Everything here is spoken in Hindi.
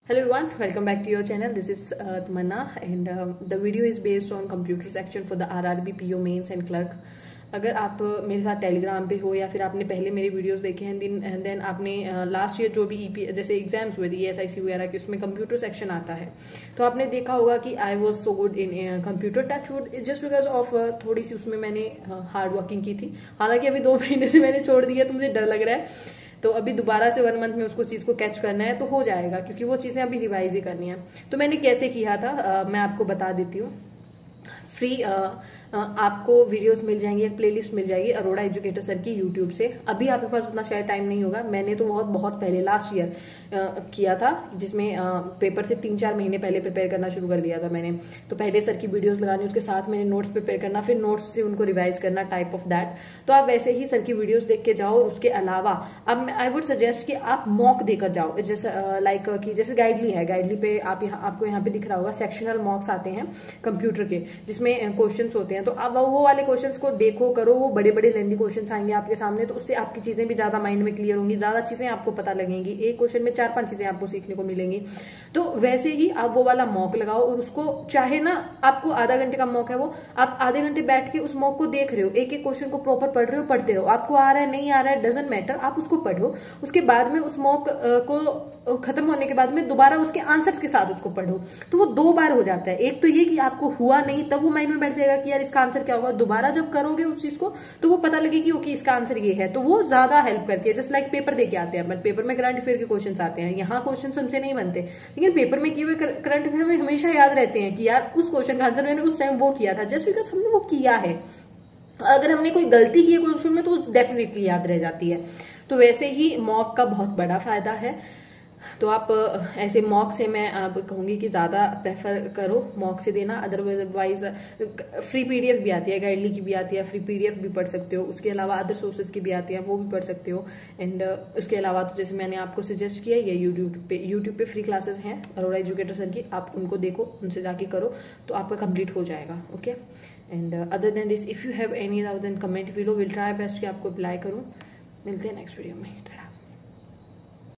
Hello everyone, welcome back to your channel. This is Tamanna and the video is based on computer section for the RRB PO mains and clerk. अगर आप मेरे साथ टेलीग्राम पे हो या फिर आपने पहले मेरे वीडियोस देखे हैं देन आपने लास्ट ईयर जो भी ईपी जैसे एग्जाम्स हुए थे ESIC वगैरह के उसमें कंप्यूटर सेक्शन आता है तो आपने देखा होगा कि I was so good in computer touch wood just because of थोड़ी सी उसमें मैंने हार्ड वर्किंग की थी। हालांकि अभी 2 महीने से मैंने छोड़ दिया तो मुझे डर लग रहा है, तो अभी दोबारा से 1 मंथ में उसको चीज़ को कैच करना है तो हो जाएगा क्योंकि वो चीज़ें अभी रिवाइज ही करनी है। तो मैंने कैसे किया था मैं आपको बता देती हूँ। फ्री आपको वीडियोस मिल जाएंगी, एक प्लेलिस्ट मिल जाएगी अरोड़ा एजुकेटर सर की यूट्यूब से। अभी आपके पास उतना शायद टाइम नहीं होगा, मैंने तो बहुत पहले लास्ट ईयर किया था जिसमें पेपर से 3-4 महीने पहले प्रिपेयर करना शुरू कर दिया था मैंने। तो पहले सर की वीडियोस लगानी, उसके साथ मैंने नोट्स प्रिपेयर करना, फिर नोट्स से उनको रिवाइज करना, टाइप ऑफ दैट। तो आप वैसे ही सर की वीडियोस देख के जाओ और उसके अलावा अब आई वुड सजेस्ट कि आप मॉक देकर जाओ। जैसे लाइक कि जैसे गाइडली है, गाइडली पे आपको यहाँ पे दिख रहा होगा सेक्शनल मॉक्स आते हैं कंप्यूटर के जिसमें क्वेश्चन होते हैं। तो आप वो वाले क्वेश्चंस को देखो करो, वो बड़े लेंथी क्वेश्चंस आएंगे आपके सामने तो उससे आपकी चीजें भी ज्यादा माइंड में क्लियर होंगी, ज्यादा चीजें आपको पता लगेंगी, एक क्वेश्चन में 4-5 चीजें आपको सीखने को मिलेंगी। तो वैसे ही आप वो वाला मॉक लगाओ और उसको चाहे ना आपको आधा घंटे का मॉक है वो आप आधे घंटे बैठ के उस मॉक को देख रहे हो, एक क्वेश्चन को प्रॉपर पढ़ रहे हो, पढ़ते रहो। आपको आ रहा है नहीं आ रहा है डजंट मैटर, आप उसको पढ़ो। उसके बाद में उस मॉक को खत्म होने के बाद में दोबारा उसके आंसर्स के साथ उसको पढ़ो। तो वो 2 बार हो जाता है। एक तो ये कि आपको हुआ नहीं तब वो माइंड में बैठ जाएगा कि यार इसका आंसर क्या होगा, दोबारा जब करोगे उस चीज को तो वो पता लगे कि ओके इसका आंसर ये है, तो वो ज्यादा हेल्प करती है। जस्ट लाइक पेपर देके आते हैं अपन, पेपर में करंट अफेयर के क्वेश्चन आते हैं, यहाँ क्वेश्चन हमसे नहीं बनते लेकिन पेपर में किए हुए करंट अफेयर में हमेशा याद रहते हैं कि यार उस क्वेश्चन का आंसर मैंने उस टाइम वो किया था, जस्ट बिकॉज हमने वो किया है। अगर हमने कोई गलती की है क्वेश्चन में तो डेफिनेटली याद रह जाती है। तो वैसे ही मॉक का बहुत बड़ा फायदा है। तो आप ऐसे मॉक से मैं आप कहूंगी कि ज्यादा प्रेफर करो मॉक से देना। अदरवाइज फ्री PDF भी आती है, गाइडली की भी आती है, फ्री PDF भी पढ़ सकते हो। उसके अलावा अदर सोर्सेज की भी आती है, वो भी पढ़ सकते हो। एंड उसके अलावा तो जैसे मैंने आपको सजेस्ट किया ये यूट्यूब पे फ्री क्लासेस हैं अरोड़ा एजुकेटर सर की, आप उनको देखो, उनसे जाके करो तो आपका कंप्लीट हो जाएगा। Okay, and other than this if you have any doubt then comment below, will try best कि आपको अप्लाई करूँ। मिलते हैं नेक्स्ट वीडियो में।